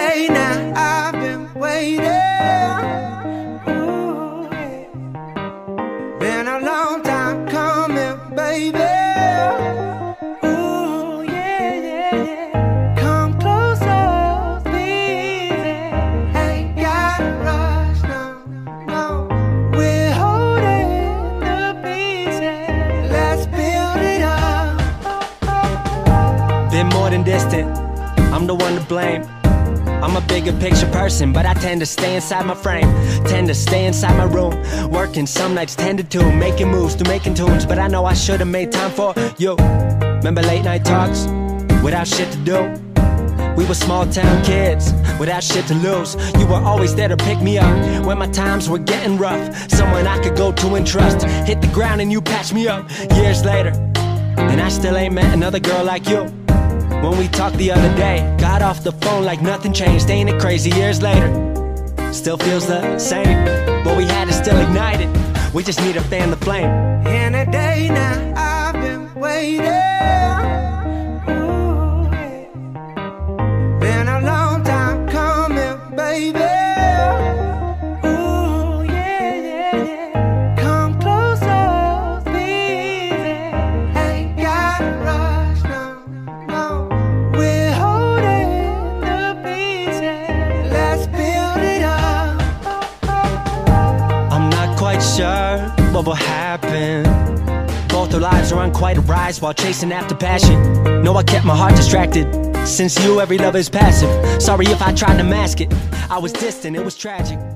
day now, I've been waiting. Ooh, yeah. Been a long time coming, baby. Ooh, yeah, yeah, yeah. Come closer, please. Ain't gotta rush, no, no. We're holding the pieces. Let's build it up. Been more than distant, I'm the one to blame. I'm a bigger picture person, but I tend to stay inside my frame. Tend to stay inside my room, working some nights 10 to 2, making moves to making tunes. But I know I should've made time for you. Remember late night talks, without shit to do? We were small town kids, without shit to lose. You were always there to pick me up when my times were getting rough. Someone I could go to and trust. Hit the ground and you patched me up. Years later, and I still ain't met another girl like you. When we talked the other day, got off the phone like nothing changed. Ain't it crazy? Years later, still feels the same. What we had is still ignited. We just need to fan the flame. In a day now, I've been waiting. Ooh, yeah. Been a long time coming, baby. Ooh, yeah, yeah, yeah. Come closer, please. Ain't gotta rush, no, no. We're holding the pieces. Let's build it up. I'm not quite sure what will happen. Both our lives are on quite a rise while chasing after passion. No, I kept my heart distracted. Since you, every love is passive. Sorry if I tried to mask it. I was distant, it was tragic.